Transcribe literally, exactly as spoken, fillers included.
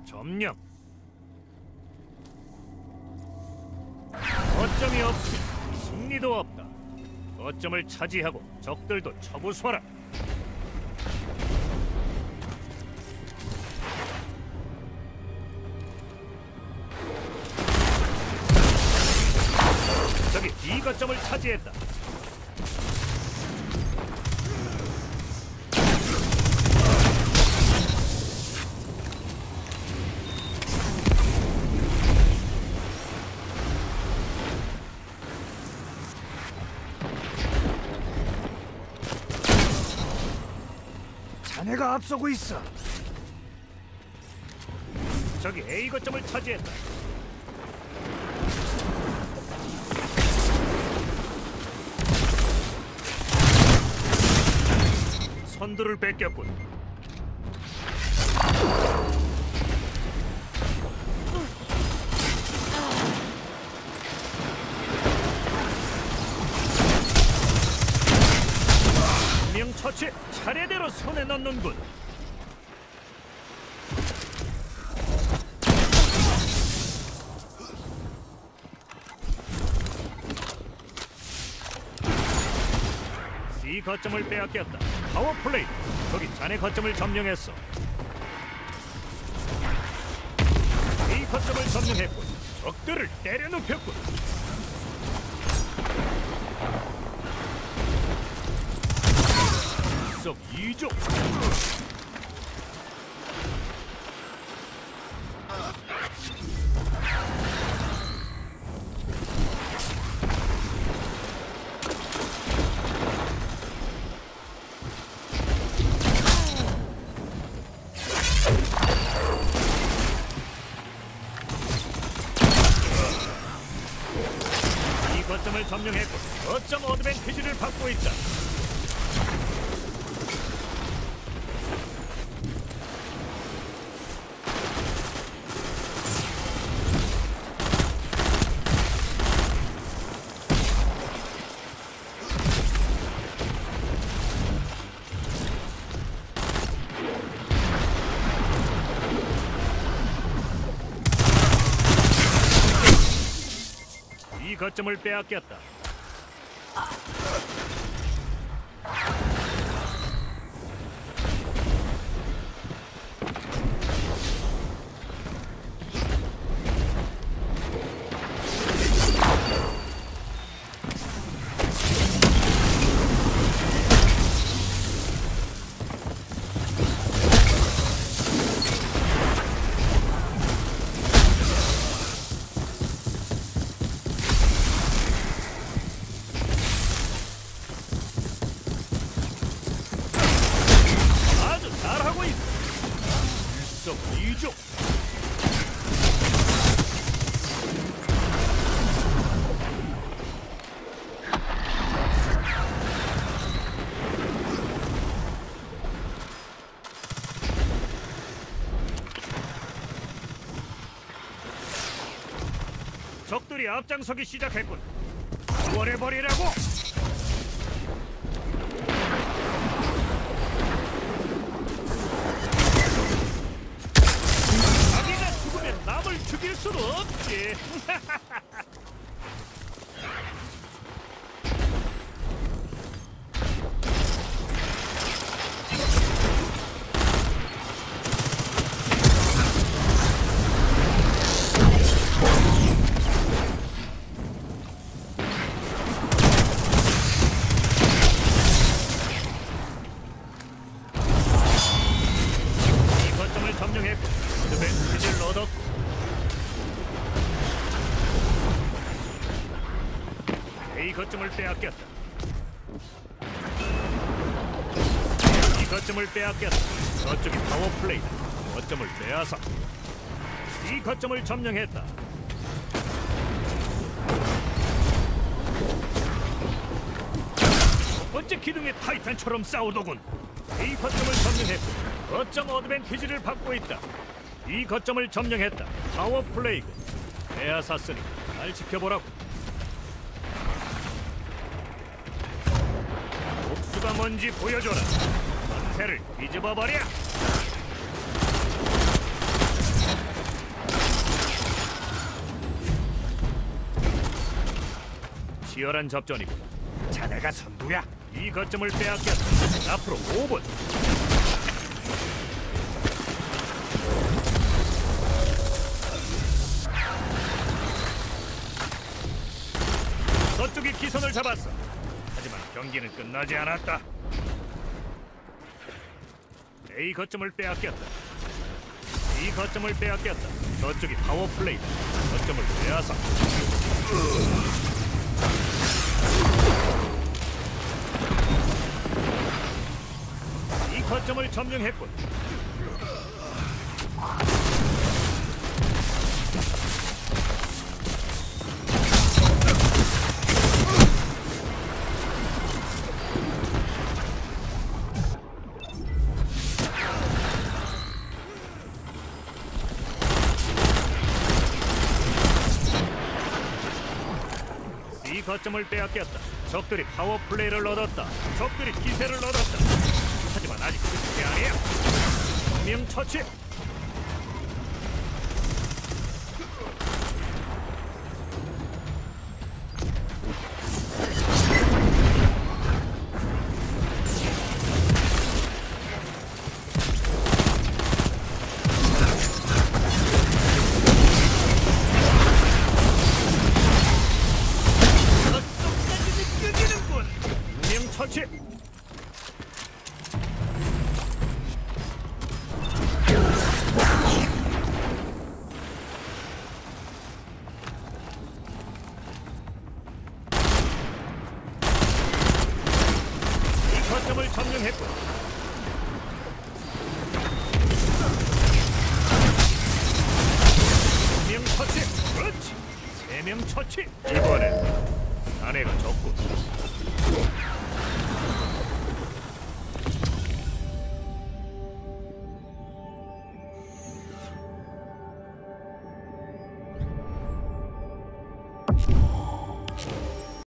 점령. 거점이 없이 승리도 없다. 거점을 차지하고 적들도 처부수하라. 적이 B 거점을 차지했다. 자네가 앞서고 있어. 적이 A 거점을 차지했다. 선두를 뺏겼군. 명 처치 차례대로 손에 넣는군. C 거점을 빼앗겼다. 파워플레이. 저기 자네 거점을 점령했어. A 거점을 점령했군. 적들을 때려눕혔군. 썩 이족. 이 거점을 점령했고 거점 어드밴티지를 받고 있다. 이 거점을 빼앗겼다. 이족. 적들이 앞장서기 시작했군. 구원해버리라고. 남을 죽일 수는 없지. 이 거점을 점령했고 어드밴티지를 얻었고 A 거점을 빼앗겼다. 이 거점을 빼앗겼다. 저쪽이 파워플레이다. 거점을 빼앗아 이 거점을 점령했다. 첫 번째 기둥의 타이탄처럼 싸우더군. A 거점을 점령했고 거점 어드밴티지를 받고 있다. 이 거점을 점령했다. 파워플레이군. 빼앗았으니 잘 지켜보라고. 복수가 뭔지 보여줘라. 전세를 뒤집어버려. 치열한 접전이고 자네가 선두야. 이 거점을 빼앗겼다. 앞으로 오 분. 저쪽이 기선을 잡았어. 하지만 경기는 끝나지 않았다. A 거점을 빼앗겼다. 이 거점을 빼앗겼다. 저쪽이 파워플레이. 거점을 빼앗아. 이 거점을 점령했군. 이 거점을 빼앗겼다. 적들이 파워플레이를 얻었다. 적들이 기세를 얻었다. 하지만 아직 끝이 아니야. 명 처치. 처치. 이 거점을 점령했고 명 처치. 그렇지. 세 명 처치. 이번엔 아내가 적군.